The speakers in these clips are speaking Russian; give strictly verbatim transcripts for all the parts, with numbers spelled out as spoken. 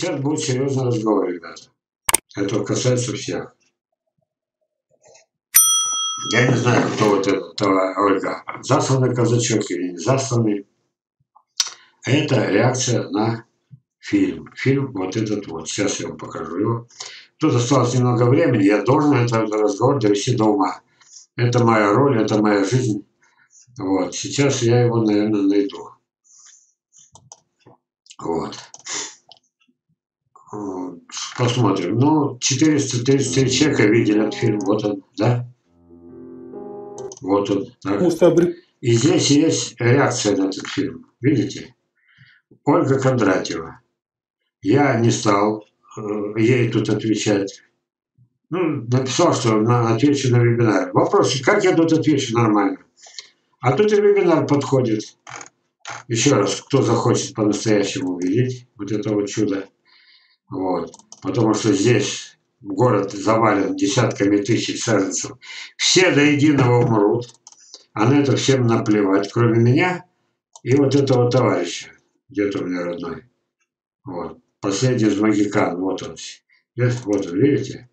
сейчас будет серьезный разговор, ребята. Это касается всех. Я не знаю, кто вот это Ольга. Засланный казачок или не засланный. Это реакция на фильм. Фильм вот этот вот. Сейчас я вам покажу его. Тут осталось немного времени. Я должен этот разговор довести до ума. Это моя роль, это моя жизнь. Вот. Сейчас я его, наверное, найду. Вот. Посмотрим. Ну, четыреста тридцать три человека видели этот фильм. Вот он, да? Вот он. Так. И здесь есть реакция на этот фильм. Видите? Ольга Кондратьева. Я не стал э, ей тут отвечать. Ну, написал, что на, отвечу на вебинар. Вопрос, как я тут отвечу нормально? А тут и вебинар подходит. Еще раз, кто захочет по-настоящему увидеть вот это вот чудо. Вот. Потому что здесь город завален десятками тысяч саженцев. Все до единого умрут. А на это всем наплевать, кроме меня и вот этого товарища. Где-то у меня родной. Вот. Последний из магикан. Вот он. Вот он, видите?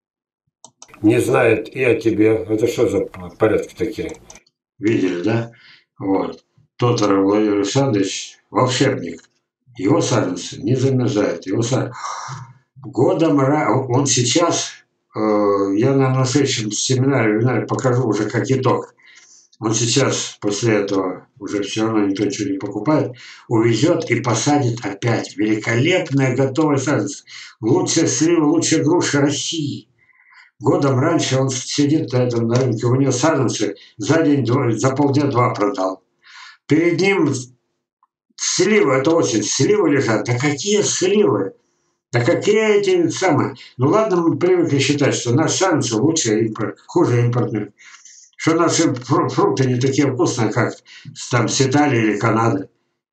Не знает и о тебе. Это что за порядки такие? Видели, да? Вот. Тоторов Владимир Александрович, волшебник. Его саженцы не замерзают. Его саженцы. Годом он сейчас, э, я на, на следующем семинаре, вебинаре покажу уже как итог. Он сейчас, после этого, уже все равно никто ничего не покупает, увезет и посадит опять. Великолепная готовая саженцы. Лучшая слива, лучшая груша России. Годом раньше он сидит на этом на рынке, у него саженцы за день, за полдня два продал. Перед ним сливы, это очень, сливы лежат. Да какие сливы? Да какие эти самые? Ну ладно, мы привыкли считать, что наши саженцы лучше импорт, хуже импортных. Что наши фрукты не такие вкусные, как там с Италии или Канады.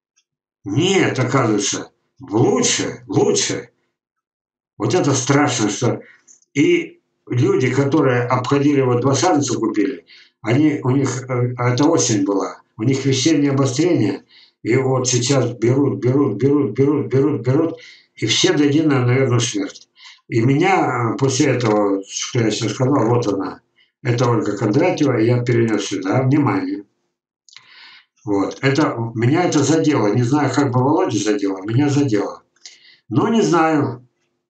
Нет, оказывается, лучше, лучше. Вот это страшно, что и люди, которые обходили, вот два саженца купили, они, у них, это осень была, у них весеннее обострение, и вот сейчас берут, берут, берут, берут, берут, берут, и все до единого, наверное, смерть. И меня после этого, что я сейчас сказал, вот она, это Ольга Кондратьева, и я перенес сюда внимание. Вот, это, меня это задело, не знаю, как бы Володя задело, меня задело. Но не знаю.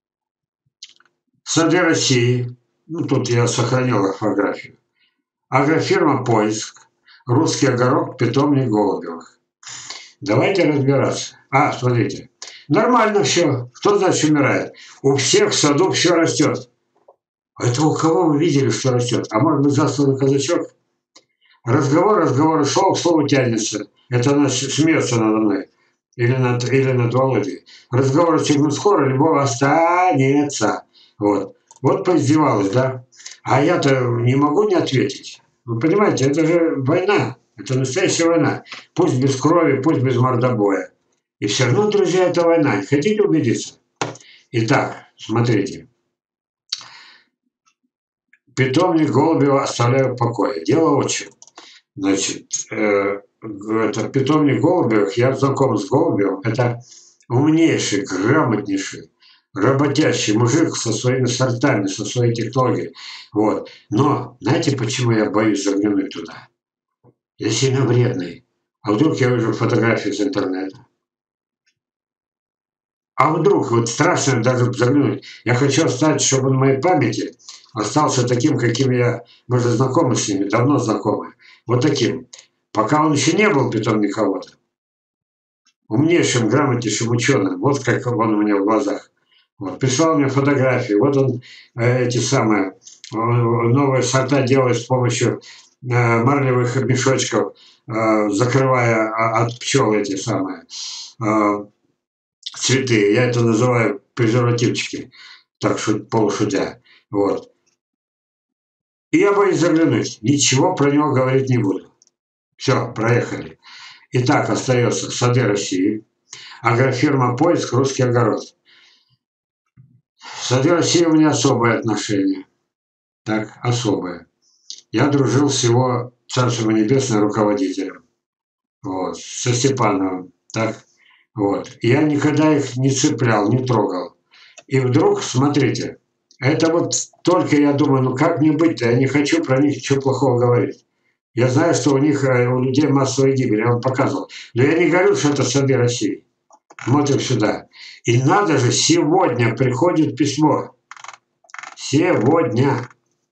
Сады России, ну тут я сохранил орфографию. Агрофирма «Поиск», русский огород, питомник Голубевых. Давайте разбираться. А, смотрите, нормально все. Кто значит умирает? У всех в саду все растет. Это у кого вы видели, что растет? А может быть, засланный казачок? Разговор, разговор шел, к слову тянется. Это она смеется надо мной. Или над, или над Володей. Разговор стегнут скоро, любовь останется. Вот. Вот поиздевалась, да? А я-то не могу не ответить. Вы понимаете, это же война. Это настоящая война. Пусть без крови, пусть без мордобоя. И все равно, друзья, это война. Хотите убедиться? Итак, смотрите. Питомник Голубева оставляю в покое. Дело очень. Значит, э, это питомник Голубевых, я знаком с Голубевым. Это умнейший, грамотнейший, работящий мужик со своими сортами, со своей технологией. Вот. Но знаете, почему я боюсь заглянуть туда? Я сильно вредный. А вдруг я вижу фотографии с интернета? А вдруг, вот страшно даже заглянуть. Я хочу оставить, чтобы он в моей памяти остался таким, каким я... Мы же знакомы с ними, давно знакомы. Вот таким. Пока он еще не был питомниководом. Умнейшим, грамотнейшим ученым. Вот как он у меня в глазах. Вот. Прислал мне фотографии. Вот он э, эти самые новые сорта делает с помощью э, марлевых мешочков, э, закрывая от пчел эти самые э, цветы. Я это называю презервативчики. Так шут, полушутя. Вот. И я боюсь заглянуть. Ничего про него говорить не буду. Все, проехали. Итак, остается сады России. Агрофирма «Поиск», русский огород. Сады России у меня особое отношение. Так, особое. Я дружил с его, царством небесным, руководителем. Вот, со Степановым. Так, Вот. Я никогда их не цеплял, не трогал. И вдруг, смотрите, это вот только я думаю, ну как мне быть-то? Я не хочу про них ничего плохого говорить. Я знаю, что у них, у людей массовая гибель, я вам показывал. Но я не говорю, что это сады России. Смотрим сюда. И надо же, сегодня приходит письмо. Сегодня.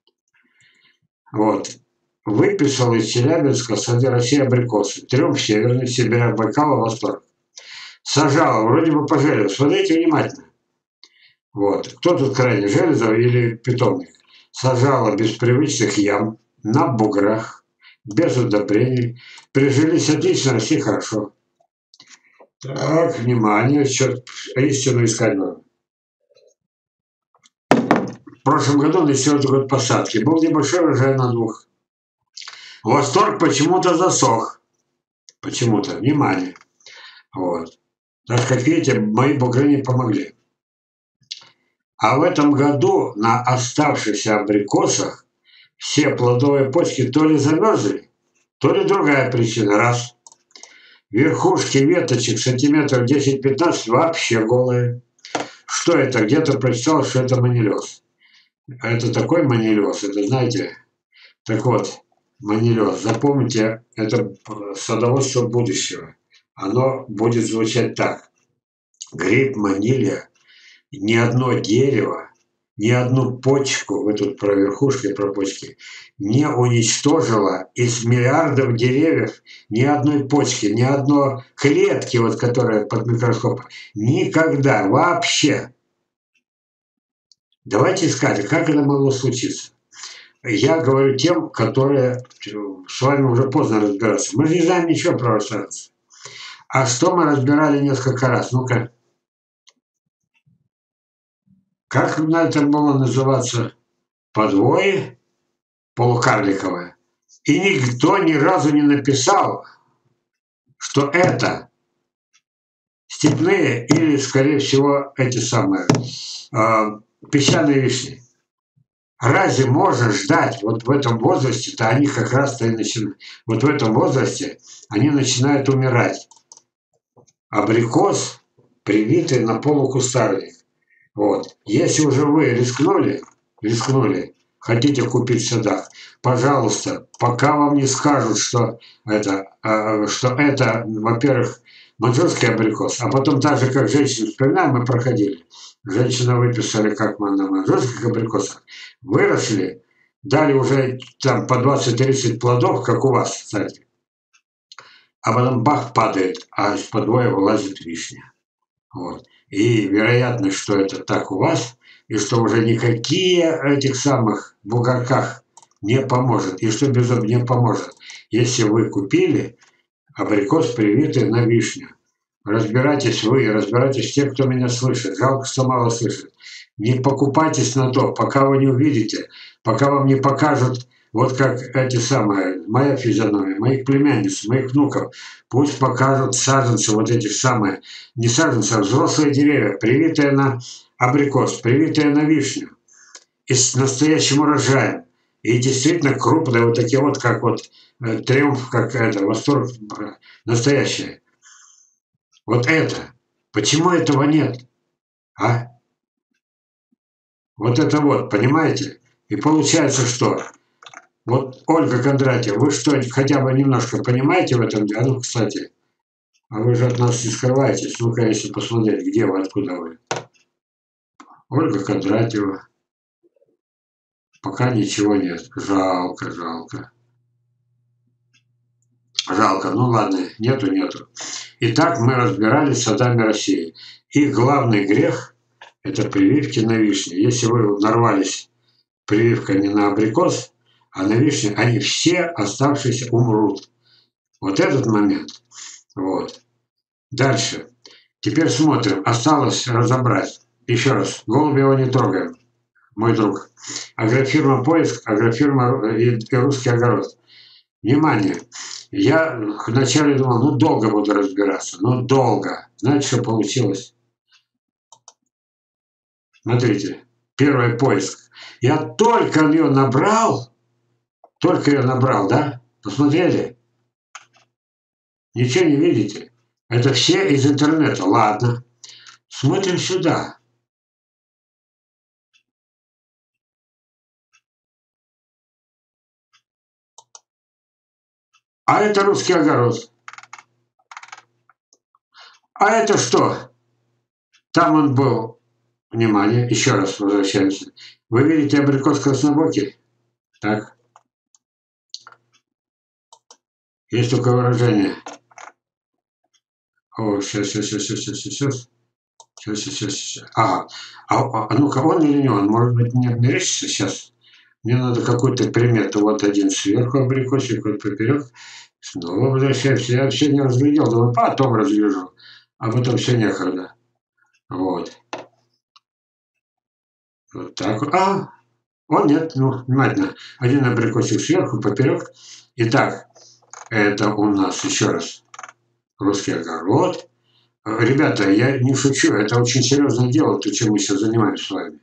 Вот. Выписал из Челябинска сады России абрикосы. Трем северных, Сибиря, Байкала, Восторг. Сажал, вроде бы пожалел. Смотрите внимательно. Вот. Кто тут крайне, Железов или питомник? Сажала без привычных ям, на буграх, без удобрений. Прижились отлично, росли хорошо. Так, внимание, черт, истину искать надо. В прошлом году на четвертый год посадки был небольшой урожай на двух. Восторг почему-то засох. Почему-то. Внимание. Вот. Так как видите, мои бугры не помогли. А в этом году на оставшихся абрикосах все плодовые почки то ли замерзли, то ли другая причина. Раз. Верхушки веточек сантиметров десять-пятнадцать вообще голые. Что это? Где-то прочитал, что это манилез. Это такой манилез, это знаете. Так вот, манилез, запомните, это садоводство будущего. Оно будет звучать так. Гриб манилия, ни одно дерево, ни одну почку, вы тут про верхушки, про почки, не уничтожила из миллиардов деревьев ни одной почки, ни одной клетки, вот, которая под микроскопом. Никогда, вообще. Давайте искать, как это могло случиться. Я говорю тем, которые с вами уже поздно разбираться. Мы же не знаем ничего про иностранцев. А что мы разбирали несколько раз? Ну-ка. Как на это было называться? Подвое полукарликовое. И никто ни разу не написал, что это степные или, скорее всего, эти самые э, песчаные вишни. Разве можно ждать вот в этом возрасте-то они как раз-то и начинают, вот в этом возрасте они начинают умирать. Абрикос, привитый на полукустарник. Вот. Если уже вы рискнули, рискнули, хотите купить в садах, пожалуйста, пока вам не скажут, что это, э, что это, во-первых, маньчжурский абрикос, а потом так же, как женщины, вспоминаем, мы проходили. Женщина выписали, как мы на маньчжурских абрикосах, выросли, дали уже там по двадцать-тридцать плодов, как у вас, кстати. А потом бах, падает, а из подвоя вылазит вишня. Вот. И вероятность, что это так у вас, и что уже никакие этих самых бугорках не поможет, и что безумно не поможет, если вы купили абрикос, привитый на вишню. Разбирайтесь вы, разбирайтесь те, кто меня слышит. Жалко, что мало слышит. Не покупайтесь на то, пока вы не увидите, пока вам не покажут, вот как эти самые, моя физиономия, моих племянниц, моих внуков, пусть покажут саженцы, вот этих самые, не саженцы, а взрослые деревья, привитые на абрикос, привитые на вишню, и с настоящим урожаем. И действительно крупные, вот такие вот, как вот э, триумф, как это, восторг, настоящее. Вот это. Почему этого нет? А? Вот это вот, понимаете? И получается, что? Вот, Ольга Кондратьева, вы что, хотя бы немножко понимаете в этом? А ну, кстати, а вы же от нас не скрываетесь. Ну-ка, если посмотреть, где вы, откуда вы. Ольга Кондратьева. Пока ничего нет. Жалко, жалко. Жалко. Ну ладно, нету, нету. Итак, мы разбирались с садами России. Их главный грех – это прививки на вишне. Если вы нарвались прививкой не на абрикос, а на вишне, они все оставшиеся умрут. Вот этот момент. Вот. Дальше. Теперь смотрим. Осталось разобрать. Еще раз. Голубева не трогаем. Мой друг. Агрофирма «Поиск», агрофирма и, и «Русский огород». Внимание. Я вначале думал, ну долго буду разбираться. Ну долго. Знаете, что получилось? Смотрите. Первый поиск. Я только ее набрал, только ее набрал, да? Посмотрели? Ничего не видите? Это все из интернета. Ладно. Смотрим сюда. А это русский огород. А это что? Там он был. Внимание, еще раз возвращаемся. Вы видите абрикос краснобокий? Так. Есть только выражение. О, сейчас, сейчас, сейчас, сейчас, сейчас, сейчас. Сейчас, сейчас, сейчас. Ага. А, а ну-ка, он или не он? Может быть, не мерещится сейчас? Мне надо какую-то примету. Вот один сверху абрикосик, вот поперек. Снова возвращаемся. Я вообще не разглядел. Думаю, потом разгляжу. А потом все некогда. Вот. Вот так вот. А, он нет, ну, внимательно. Один абрикосик сверху, поперек. Итак, это у нас еще раз русский огород. Ребята, я не шучу, это очень серьезное дело, то, чем мы сейчас занимаемся с вами.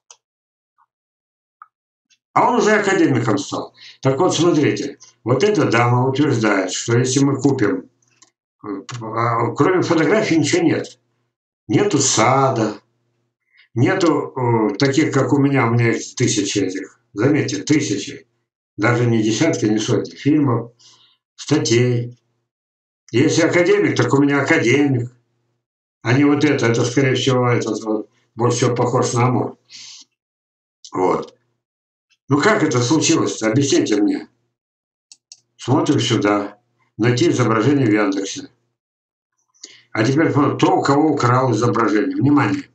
А он уже академиком стал. Так вот, смотрите, вот эта дама утверждает, что если мы купим, кроме фотографий ничего нет. Нету сада, нету э, таких, как у меня, у меня есть тысячи этих, заметьте, тысячи, даже не десятки, не сотни фильмов, статей. Если академик, так у меня академик. А не вот это, это, скорее всего, этот вот, больше всего похож на Амур. Вот. Ну как это случилось-то? Объясните мне. Смотрим сюда. Найти изображение в Яндексе. А теперь кто у кого украл изображение. Внимание.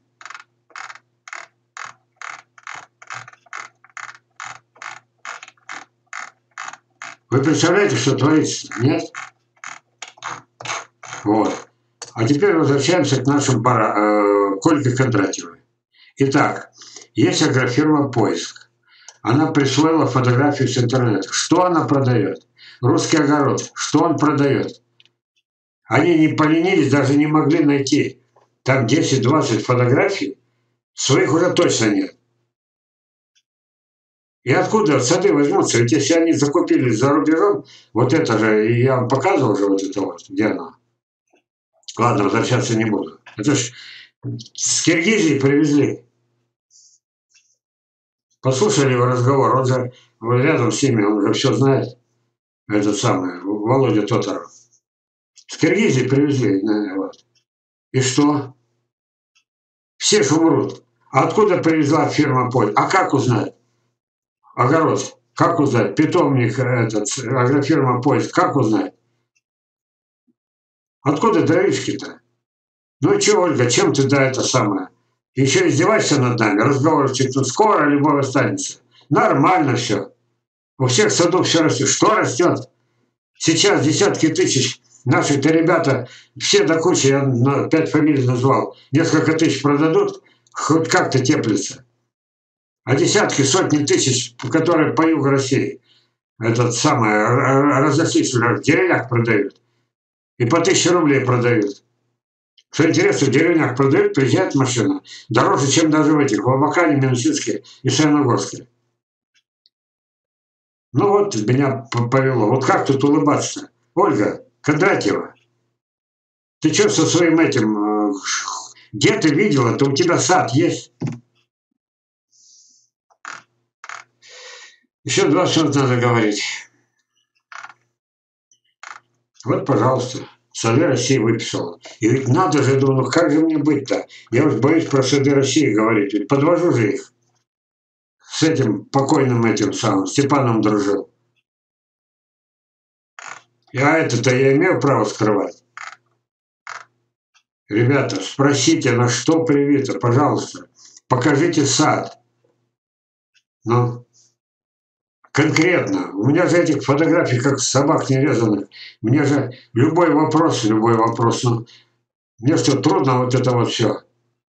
Вы представляете, что творится? Нет? Вот. А теперь возвращаемся к нашим пара, э, Кольке Кондратьевой. Итак, есть агрофирма «Поиск». Она присвоила фотографию с интернета. Что она продает? Русский огород. Что он продает? Они не поленились, даже не могли найти. Там десять-двадцать фотографий. Своих уже точно нет. И откуда сады возьмутся? Ведь если они закупили за рубежом, вот это же, я вам показывал уже вот это вот, где оно. Ладно, возвращаться не буду. Это ж с Киргизии привезли. Послушали его разговор, он же рядом с ними, он уже все знает. Этот самый, Володя Тотаров. С Киргизии привезли. Вот. И что? Все ж умрут. А откуда привезла фирма «Поль»? А как узнать? Огород. Как узнать? Питомник этот, агрофирма «Поиск». Как узнать? Откуда дровишки-то? Ну и что, Ольга, чем ты, да, это самое? Еще издеваешься над нами? Разговорчик тут скоро любовь останется. Нормально все. У всех садов все растет. Что растет? Сейчас десятки тысяч наших-то ребята, все до кучи, я пять фамилий назвал, несколько тысяч продадут, хоть как-то теплится. А десятки, сотни тысяч, которые по югу России, этот самый, разошлись уже, в деревнях продают. И по тысяче рублей продают. Что интересно, в деревнях продают, приезжает машина. Дороже, чем даже в этих, в Абакане, Минусинске и Саяногорске. Ну вот, меня повело. Вот как тут улыбаться-то? Ольга Кондратьева, ты что со своим этим... Где ты видела? Это у тебя сад есть? Еще двадцать минут надо говорить. Вот, пожалуйста, Сады России выписала. И ведь надо же, думаю, ну как же мне быть-то? Я уж боюсь про Сады России говорить, ведь подвожу же их. С этим покойным этим самым Степаном дружил. А это-то я имею право скрывать. Ребята, спросите, на что привито, пожалуйста. Покажите сад. Ну, конкретно. У меня же этих фотографий, как собак нерезанных. Мне же любой вопрос, любой вопрос. Ну, мне что, трудно вот это вот все.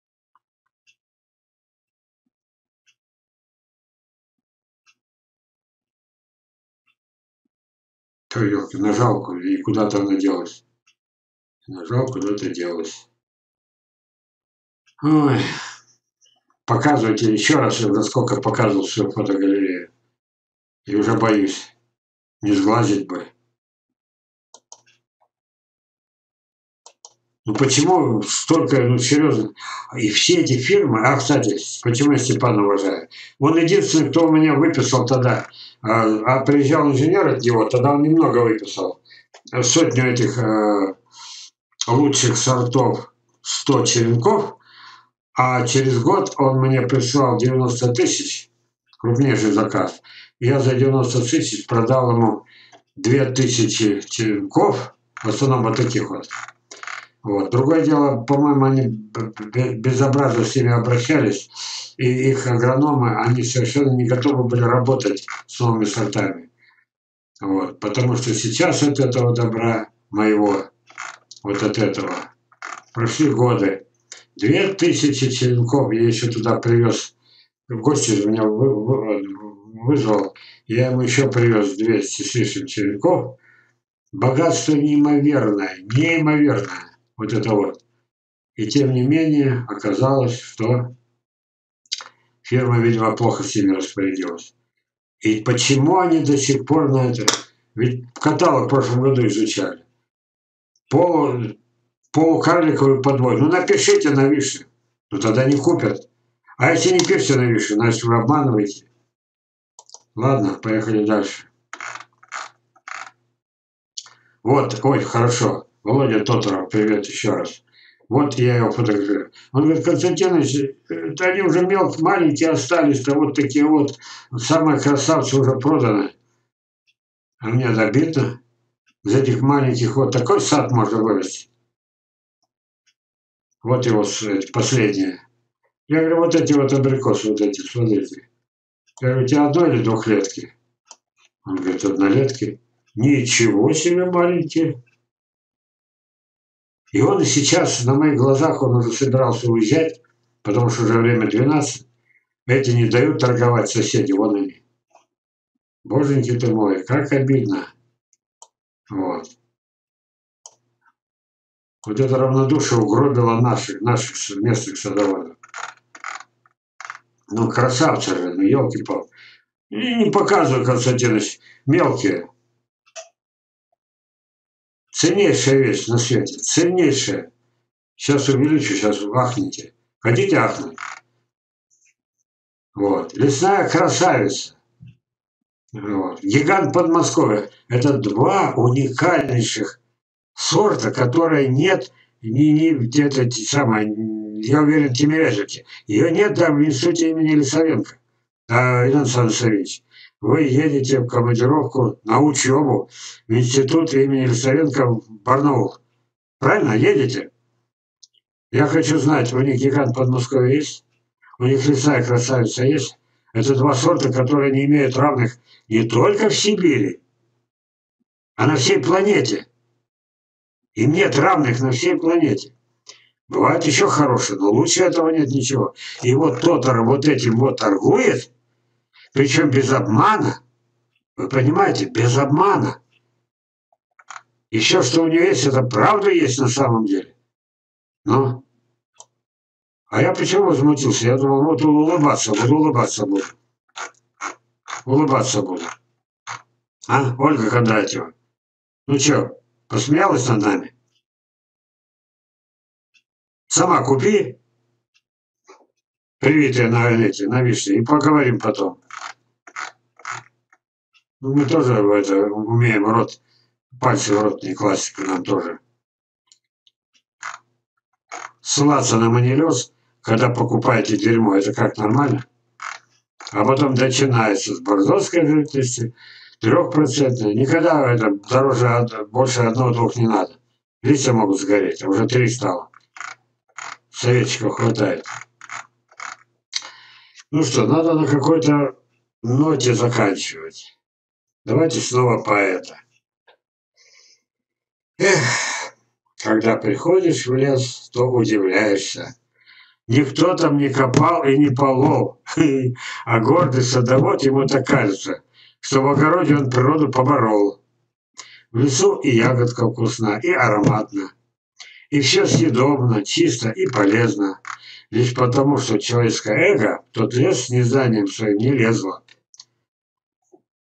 Елки, нажал, и куда-то она делась. Нажал, куда-то делась. Ой. Показывайте еще раз, я за сколько показывал свою фотогалерею. И уже боюсь. Не сглазить бы. Ну почему столько, ну серьезно, и все эти фирмы, а, кстати, почему я Степана уважаю? Он единственный, кто у меня выписал тогда, а, а приезжал инженер от него, тогда он немного выписал, сотню этих э, лучших сортов, сто черенков, а через год он мне прислал девяносто тысяч, крупнейший заказ. Я за девяносто тысяч продал ему две тысячи черенков, в основном вот таких вот. Вот. Другое дело, по-моему, они безобразно с ними обращались, и их агрономы, они совершенно не готовы были работать с новыми сортами. Вот. Потому что сейчас от этого добра моего, вот от этого, прошли годы. Две тысячи черенков я еще туда привез. В гости же меня вызвал, я ему еще привез двести с лишним черенков. Богатство неимоверное, неимоверное. Вот это вот. И тем не менее оказалось, что фирма, видимо, плохо с ними распорядилась. И почему они до сих пор на это... Ведь каталог в прошлом году изучали. Полу, полукарликовый подвой. Ну напишите на вишне. Ну тогда не купят. А если не пишете на вишне, значит вы обманываете. Ладно, поехали дальше. Вот, ой, хорошо. Володя Тоторов, привет еще раз. Вот я его фотографирую. Он говорит, Константинович, это они уже мелкие, маленькие остались-то, вот такие вот, самые красавцы уже проданы. А мне обидно. Из этих маленьких вот такой сад можно вырасти. Вот его последние. Я говорю, вот эти вот абрикосы, вот эти, смотрите. Я говорю, у тебя одно или двухлетки? Он говорит, однолетки. Ничего себе маленькие. И он и сейчас, на моих глазах, он уже собирался уезжать, потому что уже время двенадцать. Эти не дают торговать соседи, вон они. Боженьки ты мой, как обидно. Вот. Вот это равнодушие угробило наших, наших местных садоводов. Ну, красавцы же, ну, елки-палки. И не показывай, Константинович, мелкие. Ценнейшая вещь на свете, ценнейшая. Сейчас увеличу, сейчас ахните. Хотите ахнуть? Вот. Лесная красавица. Вот. Гигант Подмосковья. Это два уникальнейших сорта, которые нет ни, ни где-то самое, я уверен, Тимирязевки. Ее нет там в институте имени Лисовенко. А, Иван Александрович, вы едете в командировку на учебу в институт имени Лисовенко в Барнаул. Правильно? Едете? Я хочу знать, у них гигант Подмосковья есть? У них лесная красавица есть? Это два сорта, которые не имеют равных не только в Сибири, а на всей планете. Им нет равных на всей планете. Бывает еще хорошие, но лучше этого нет ничего. И вот Тотор вот этим вот торгует, причем без обмана. Вы понимаете, без обмана. Еще что у нее есть, это правда есть на самом деле. Ну, а я почему возмутился? Я думал, вот улыбаться буду, улыбаться буду. Улыбаться буду. А, Ольга Кондратьева? Ну что, посмеялась над нами? Сама купи привитые на эти, на вишне, и поговорим потом. Ну, мы тоже это, умеем рот, пальцы в рот не класть, нам тоже. Ссылаться на манилез, когда покупаете дерьмо, это как нормально? А потом начинается с бордоской жидкости, трехпроцентной. Никогда это дороже, больше одного-двух не надо. Листья могут сгореть, а уже три стало. Советчиков хватает. Ну что, надо на какой-то ноте заканчивать. Давайте снова поэта. Эх, когда приходишь в лес, то удивляешься. Никто там не копал и не полол, а гордый садовод ему так кажется, что в огороде он природу поборол. В лесу и ягодка вкусна, и ароматна, и все съедобно, чисто и полезно, лишь потому, что человеческое эго в тот лес с незнанием своим не лезло.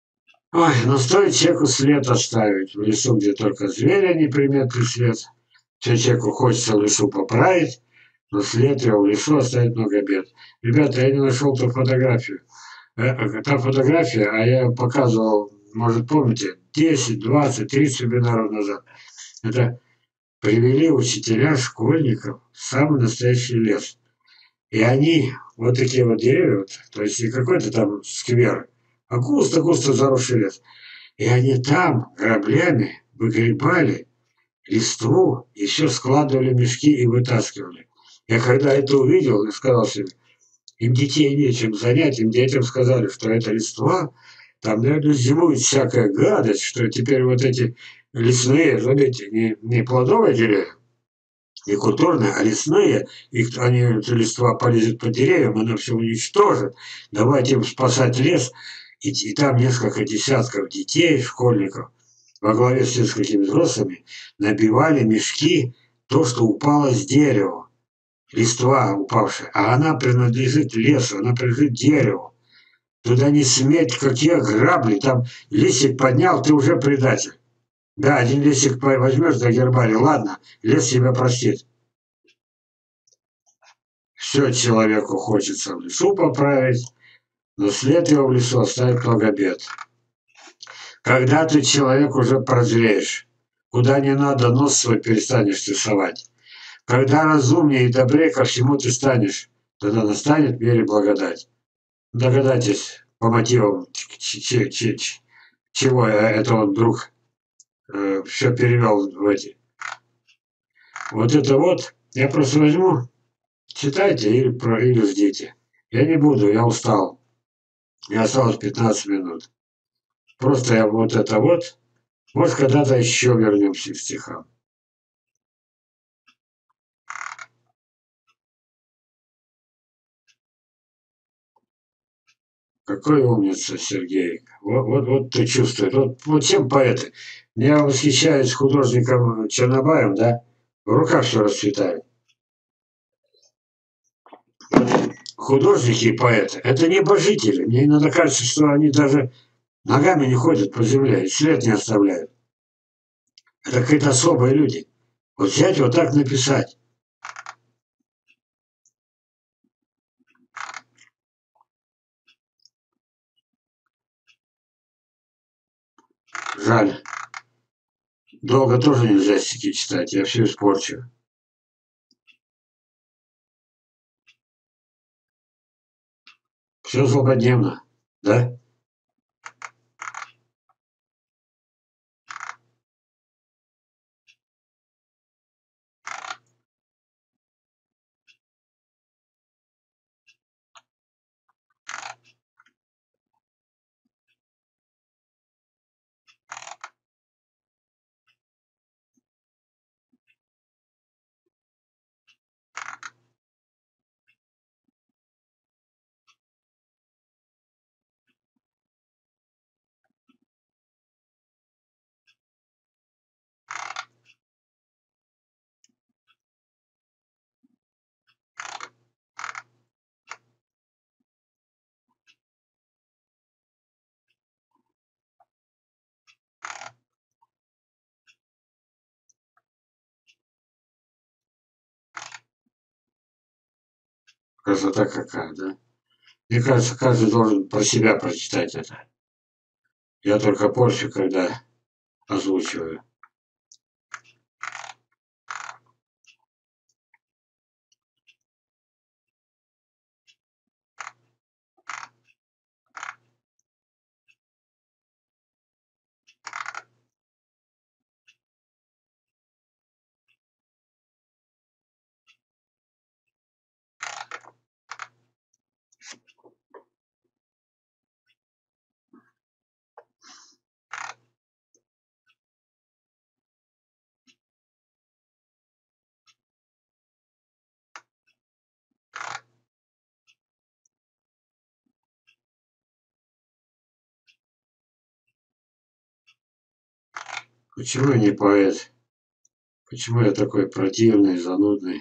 Ой, но стоит человеку след оставить в лесу, где только зверя неприметный след, Все человеку хочется в лесу поправить, но след его в лесу оставит много бед. Ребята, я не нашел ту фотографию. Э, э, Та фотография, а я показывал, может помните, десять, двадцать, тридцать вебинаров назад. Это привели учителя школьников в самый настоящий лес. И они, вот такие вот деревья, вот, то есть не какой-то там сквер, а густо-густо заросший лес. И они там граблями выгребали листву, еще складывали в мешки и вытаскивали. Я когда это увидел, я сказал себе, им детей нечем занять, им детям сказали, что это листва, там, наверное, зимует всякая гадость, что теперь вот эти лесные, заметьте, не, не плодовые деревья, не культурные, а лесные, их, они, эта листва полезет по деревьям, она все уничтожит. Давайте им спасать лес. И, и там несколько десятков детей, школьников, во главе с несколькими взрослыми, набивали мешки то, что упало с дерева. Листва упавшая. А она принадлежит лесу, она принадлежит дереву. Туда не сметь, какие грабли. Там листик поднял, ты уже предатель. Да, один листик возьмешь до гербария, ладно, лес тебя простит. Все человеку хочется в лесу поправить, но след его в лесу оставит много бед. Когда ты, человек, уже прозреешь, куда не надо, нос свой перестанешь ты совать. Когда разумнее и добрее ко всему ты станешь, тогда настанет мир и благодать. Догадайтесь по мотивам, ч- ч- ч- ч- чего это он вдруг э, все перевел в эти. Вот это вот, я просто возьму, читайте или, про, или ждите. Я не буду, я устал. Мне осталось пятнадцать минут. Просто я вот это вот. Может, когда-то еще вернемся к стихам. Какой умница, Сергей. Вот, вот, вот ты чувствуешь. Вот, вот чем поэты. Я восхищаюсь художником Чернобаем, да? В руках все расцветает. Художники и поэты– это небожители. Мне иногда кажется, что они даже ногами не ходят по земле, и след не оставляют. Это какие-то особые люди. Вот взять вот так написать. Жаль. Долго тоже нельзя стихи читать, я все испорчу. Все злободневно, да? Красота какая, да? Мне кажется, каждый должен про себя прочитать это. Я только порчу, когда озвучиваю. Почему я не поэт? Почему я такой противный, занудный?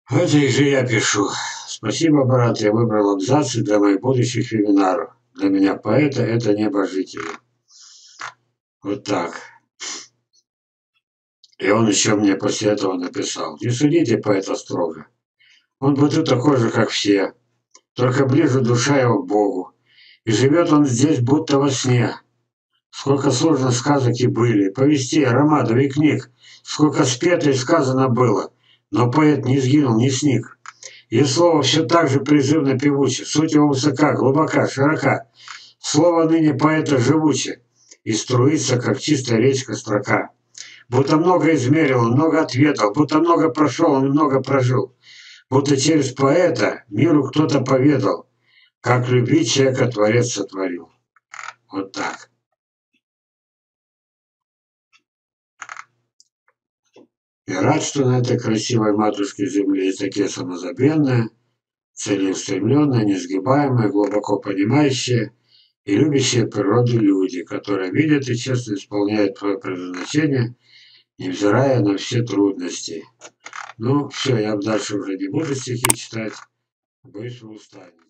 Это их же я пишу. Спасибо, брат, я выбрал абзацы для моих будущих вебинаров. Для меня поэта это небожители. Вот так. И он еще мне после этого написал: не судите поэта строго. Он будет такой же, как все, только ближе душа его к Богу. И живет он здесь будто во сне. Сколько сложных сказок и были, повестей, романов и книг, сколько спето и сказано было, но поэт не сгинул, не сник. И слово все так же призывно певуче, суть его высока, глубока, широка. Слово ныне поэта живуче и струится, как чистая речка, строка. Будто много измерил, он много ответил, будто много прошел, он много прожил. Будто через поэта миру кто-то поведал, как любить человека Творец сотворил. Вот так. Я рад, что на этой красивой матушке земли есть такие самозабвенные, целеустремленные, несгибаемые, глубоко понимающие и любящие природу люди, которые видят и честно исполняют свое предназначение, невзирая на все трудности. Ну, все, я дальше уже не буду стихи читать, боюсь, вы устанете.